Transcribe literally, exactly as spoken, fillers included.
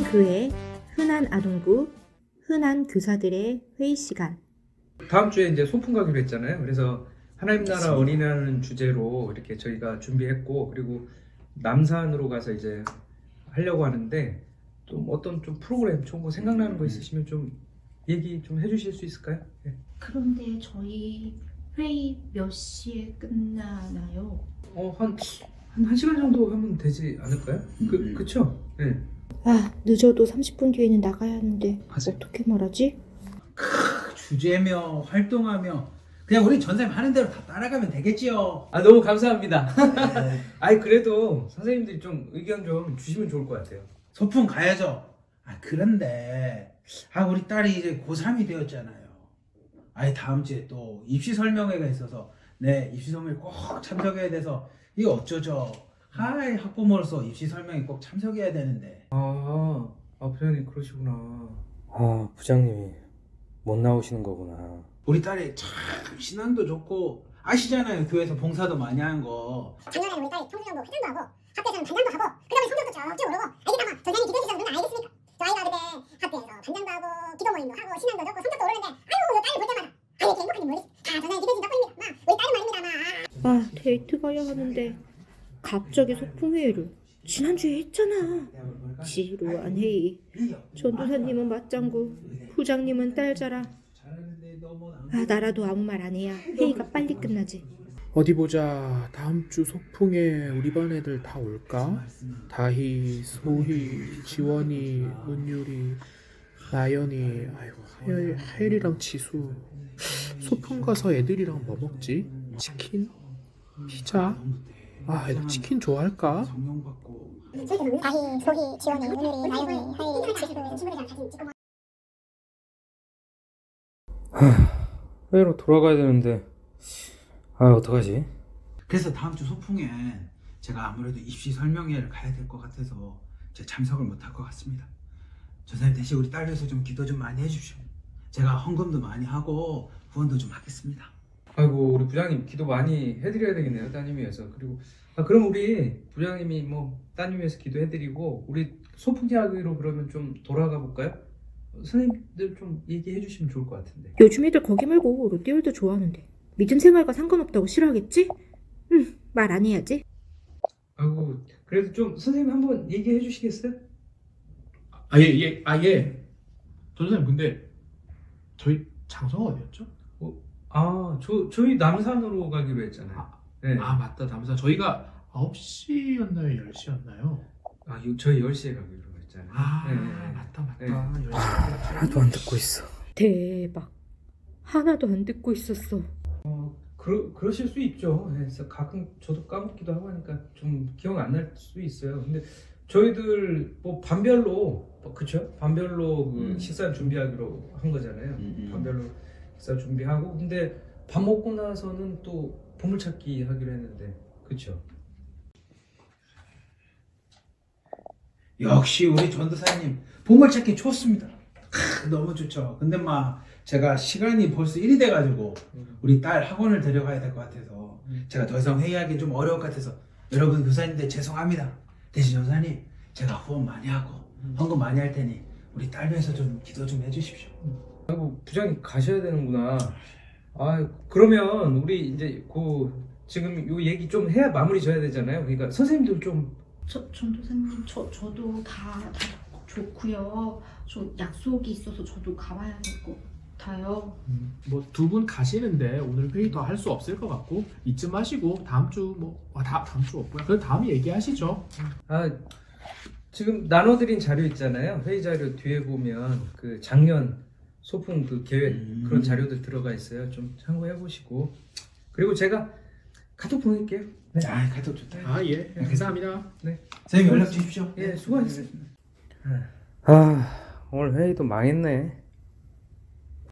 그의 흔한 아동부, 흔한 교사들의 회의 시간. 다음 주에 이제 소풍 가기로 했잖아요. 그래서 하나님 나라 어린이라는 주제로 이렇게 저희가 준비했고, 그리고 남산으로 가서 이제 하려고 하는데, 좀 어떤 좀 프로그램 좋은 거 생각나는 거 있으시면 좀 얘기 좀 해주실 수 있을까요? 네. 그런데 저희 회의 몇 시에 끝나나요? 어, 한, 한, 한 시간 정도 하면 되지 않을까요? 그, 음. 그쵸? 네. 아, 늦어도 삼십 분 뒤에는 나가야 하는데 하세요. 어떻게 말하지? 주제며 활동하며 그냥 우리 전사님 하는 대로 다 따라가면 되겠지요. 아, 너무 감사합니다. 네. 아니, 그래도 선생님들이 좀 의견 좀 주시면 좋을 것 같아요. 소풍 가야죠. 아 그런데 아 우리 딸이 이제 고삼이 되었잖아요. 아니 다음 주에 또 입시 설명회가 있어서 네 입시 설명회 꼭 참석해야 돼서 이거 어쩌죠? 하이 학부모로서 입시 설명회 꼭 참석해야 되는데. 아, 아, 부장님 그러시구나. 아, 부장님이 못 나오시는 거구나. 우리 딸이 참 신앙도 좋고 아시잖아요. 교회에서 봉사도 많이 하는 거. 작년에는 우리 딸이 청소년부 회장도 하고 학교에서는 반장도 하고 그 다음에 성적도 쭉쭉 오르고 알겠다마 전장님 기도해 주셔서 누나 알겠습니까? 저 아이가 그때 학교에서 반장도 하고 기도 모임도 하고 신앙도 좋고 성적도 오르는데 아유 이 딸을 볼 때마다 아니 이렇게 행복한지 모르겠어. 다 전장님 기도해 주신 덕분입니다. 마 우리 딸은 말입니다. 마 아, 데이트 가야 하는데 갑자기 소풍회의를 지난주에 했잖아. 지루한 회의. 전도사님은 맞장구, 부장님은 딸 자랑. 아, 나라도 아무 말 안 해야 회의가 빨리 끝나지. 어디 보자. 다음 주 소풍에 우리 반 애들 다 올까? 다희, 소희, 지원이, 은율이, 나연이, 아이고 하율, 하율이랑 지수. 소풍 가서 애들이랑 뭐 먹지? 치킨? 피자? 아, 애들 치킨 좋아할까? 다희, 소희, 지원이, 은율이, 나영이, 하이, 지수 친구들이랑 사진 찍고 회의로 돌아가야 되는데, 아, 어떡하지? 그래서 다음 주 소풍엔 제가 아무래도 입시 설명회를 가야 될 것 같아서 제가 참석을 못할 것 같습니다. 전사님 대신 우리 딸 위해서 좀 기도 좀 많이 해주십시오. 제가 헌금도 많이 하고 후원도 좀 하겠습니다. 아이고, 우리 부장님 기도 많이 해드려야 되겠네요, 따님 위해서. 그리고 아, 그럼 우리 부장님이 뭐 따님 위해서 기도해드리고 우리 소풍 이야기로 그러면 좀 돌아가 볼까요? 선생님들 좀 얘기해 주시면 좋을 것 같은데. 요즘 애들 거기 말고 롯데월드 좋아하는데 믿음 생활과 상관없다고 싫어하겠지? 응, 말 안 해야지. 아이고, 그래도 좀 선생님 한번 얘기해 주시겠어요? 아, 예, 예, 아, 예. 전사님, 근데 저희 장소가 어디였죠? 아, 저, 저희 남산으로 가기로 했잖아요. 네. 아, 맞다. 남산. 저희가 아홉 시였나요? 열 시였나요? 아, 요- 저희 열 시에 가기로 했잖아요. 아, 네, 네. 맞다, 맞다. 네. 열 시. 하나도 안 듣고 있어. 대박. 하나도 안 듣고 있었어. 어, 그러, 그러실 수 있죠. 네, 그래서 가끔 저도 까먹기도 하고 하니까 좀 기억 안 날 수 있어요. 근데 저희들 뭐 반별로, 뭐 그쵸? 반별로 그 음. 식사 준비하기로 한 거잖아요. 음, 음. 반별로 식사 준비하고, 근데 밥 먹고 나서는 또 보물찾기 하기로 했는데, 그쵸? 역시 우리 전도사님 보물찾기 좋습니다. 크, 너무 좋죠. 근데 막 제가 시간이 벌써 일이 돼가지고 우리 딸 학원을 데려가야 될 것 같아서 음. 제가 더 이상 회의하기 좀 어려울 것 같아서 여러분 교사님들 죄송합니다. 대신 전사님 제가 후원 많이 하고 헌금 많이 할 테니 우리 딸 위해서 좀 기도 좀 해주십시오. 아이고, 부장님 가셔야 되는구나. 아, 그러면 우리 이제 그 지금 요 얘기 좀 해야 마무리 져야 되잖아요. 그러니까 선생님들 좀 저 전도사님 저 저도 다 다 좋고요. 저 약속이 있어서 저도 가봐야 될 것 같아요. 뭐 두 분 가시는데 오늘 회의 더 할 수 없을 것 같고 이쯤 하시고 다음 주뭐 아, 다, 다음 주 없고요. 그럼 다음에 얘기하시죠. 아, 지금 나눠드린 자료 있잖아요. 회의 자료 뒤에 보면 그 작년 소풍 그 계획 음. 그런 자료들 들어가 있어요. 좀 참고해 보시고, 그리고 제가 카톡 보낼게요. 네. 아 가도 좋다. 아, 예. 감사합니다. 선생님 연락 주십시오. 예, 수고하셨습니다. 아, 오늘 회의도 망했네.